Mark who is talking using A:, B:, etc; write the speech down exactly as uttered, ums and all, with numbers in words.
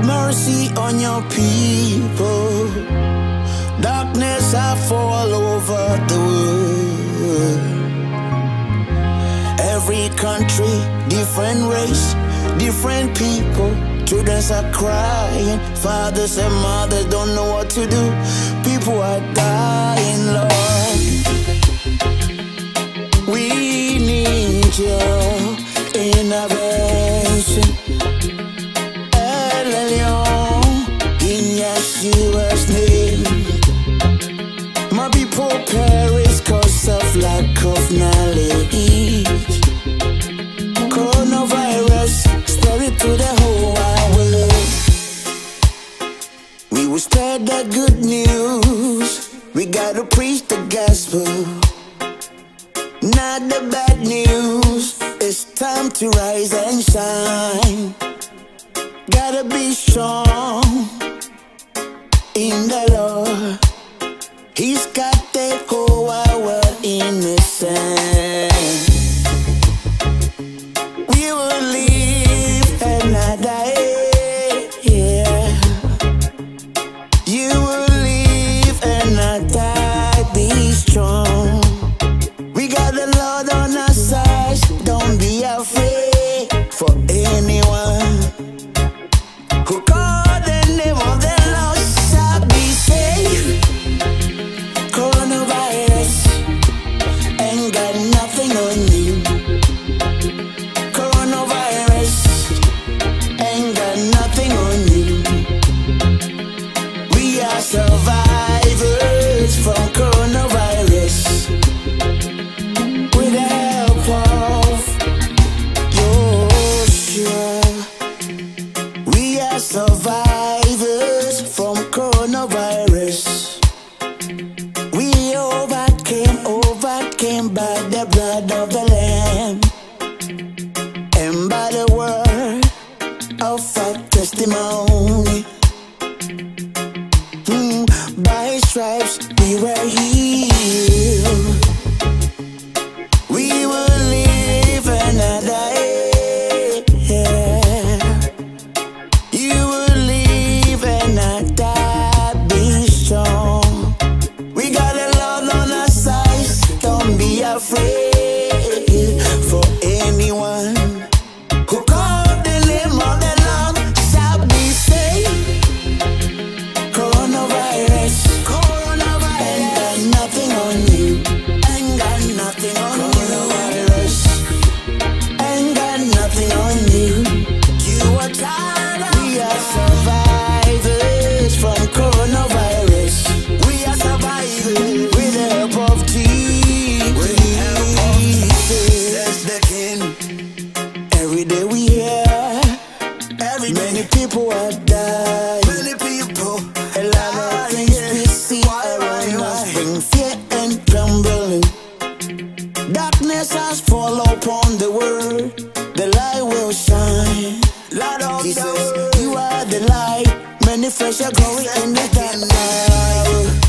A: mercy on your people. Darkness have fall over the world. Every country, different race, different people. Children are crying, fathers and mothers don't know what to do. People are dying, Lord. We need your intervention. In YESHUA'S name. My people perish cause of lack of knowledge. Coronavirus spread to the whole wide world. We will spread the good news. We gotta preach the gospel, not the bad news. It's time to rise and shine. Gotta be strong in the Lord. He's got the whole wide world in his hand. We will live and not die, yeah. You will live and not die. Be strong. We got the Lord on our side. Don't be afraid for anyone who call the name of the Lord shall be saved. Coronavirus ain't got nothing on you. Coronavirus ain't got nothing on you. We are survivors from coronavirus. With the help of YESHUA, we are survivors from coronavirus. We overcame, overcame by the blood of the Lamb and by the word of our testimony. Mm, by His stripes we were healed. We will live and not die. Yeah. You will live and not die. Be strong. We got a Lord on our side. Don't be afraid for anyone who call the name of the Lord shall be saved. Coronavirus, coronavirus ain't got nothing on you. Ain't got nothing on you. Coronavirus ain't got nothing on you. You are tired of we are survivors from coronavirus. We are survivors with the help of Jesus. With the help of Jesus, the King. Every day we hear, every many people are dying. Many people, a lot of things we see around us bring fear and trembling. Darkness has fallen upon the world. The light will shine. Light of Jesus, you are the light. Many flesh are growing in the dark now.